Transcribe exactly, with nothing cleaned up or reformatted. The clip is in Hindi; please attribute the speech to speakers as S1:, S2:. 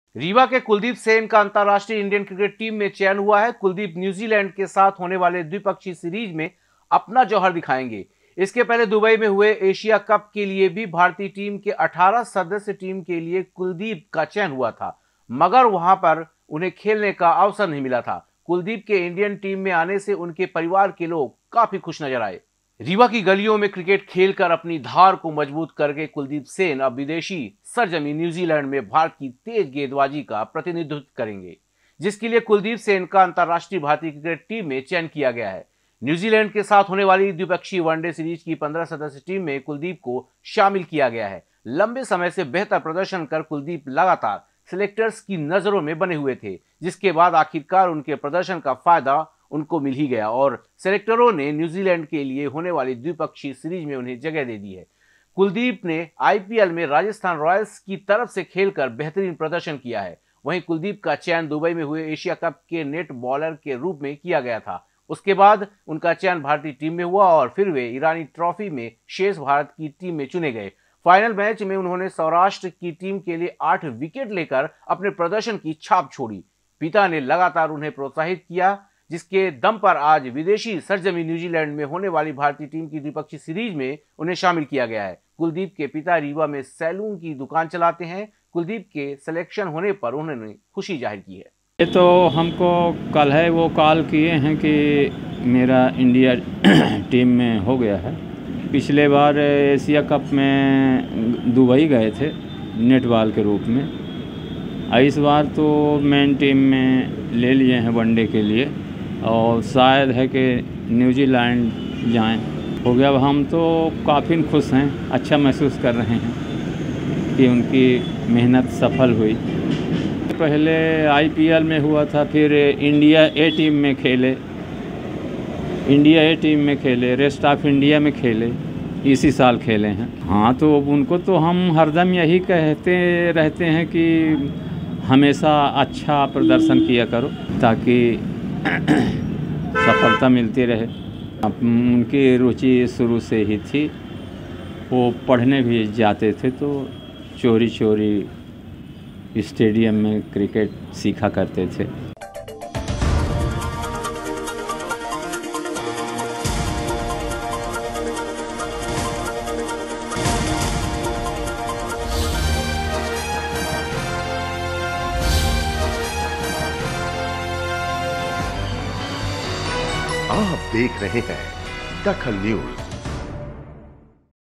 S1: रीवा के कुलदीप सेन का अंतर्राष्ट्रीय इंडियन क्रिकेट टीम में चयन हुआ है। कुलदीप न्यूजीलैंड के साथ होने वाले द्विपक्षीय सीरीज में अपना जौहर दिखाएंगे। इसके पहले दुबई में हुए एशिया कप के लिए भी भारतीय टीम के अठारह सदस्य टीम के लिए कुलदीप का चयन हुआ था, मगर वहां पर उन्हें खेलने का अवसर नहीं मिला था। कुलदीप के इंडियन टीम में आने से उनके परिवार के लोग काफी खुश नजर आए। रीवा की गलियों में क्रिकेट खेलकर अपनी धार को मजबूत करके कुलदीप सेन अब विदेशी सरजमी न्यूजीलैंड में भारत की तेज गेंदबाजी का प्रतिनिधित्व करेंगे, जिसके लिए कुलदीप सेन का अंतर्राष्ट्रीय भारतीय क्रिकेट टीम में चयन किया गया है। न्यूजीलैंड के साथ होने वाली द्विपक्षीय वनडे सीरीज की पंद्रह सदस्य टीम में कुलदीप को शामिल किया गया है। लंबे समय से बेहतर प्रदर्शन कर कुलदीप लगातार सिलेक्टर्स की नजरों में बने हुए थे, जिसके बाद आखिरकार उनके प्रदर्शन का फायदा उनको मिल ही गया और सेलेक्टरों ने न्यूजीलैंड के लिए होने वाली द्विपक्षीय सीरीज में उन्हें जगह दे दी है। कुलदीप ने आईपीएल में राजस्थान रॉयल्स की तरफ से खेलकर बेहतरीन प्रदर्शन किया है। वहीं कुलदीप का चयन दुबई में हुए एशिया कप के नेट बॉलर के रूप में किया गया था। उसके बाद उनका चयन भारतीय टीम में हुआ और फिर वे ईरानी ट्रॉफी में शेष भारत की टीम में चुने गए। फाइनल मैच में उन्होंने सौराष्ट्र की टीम के लिए आठ विकेट लेकर अपने प्रदर्शन की छाप छोड़ी। पिता ने लगातार उन्हें प्रोत्साहित किया, जिसके दम पर आज विदेशी सरजमी न्यूजीलैंड में होने वाली भारतीय टीम की द्विपक्षीय सीरीज में उन्हें शामिल किया गया है। कुलदीप के पिता रीवा में सैलून की दुकान चलाते हैं। कुलदीप के सिलेक्शन होने पर उन्होंने खुशी जाहिर की है।
S2: ये तो हमको कल है वो कॉल किए हैं कि मेरा इंडिया टीम में हो गया है। पिछले बार एशिया कप में दुबई गए थे नेट बॉल के रूप में, इस बार तो मेन टीम में ले लिए हैं वनडे के लिए और शायद है कि न्यूजीलैंड जाएं। हो गया। अब हम तो काफ़ी खुश हैं, अच्छा महसूस कर रहे हैं कि उनकी मेहनत सफल हुई। पहले आईपीएल में हुआ था, फिर इंडिया ए टीम में खेले, इंडिया ए टीम में खेले, रेस्ट ऑफ इंडिया में खेले, इसी साल खेले हैं। हाँ, तो उनको तो हम हरदम यही कहते रहते हैं कि हमेशा अच्छा प्रदर्शन किया करो ताकि सफलता मिलती रहे। उनकी रुचि शुरू से ही थी, वो पढ़ने भी जाते थे तो चोरी चोरी स्टेडियम में क्रिकेट सीखा करते थे।
S3: आप देख रहे हैं दखल न्यूज।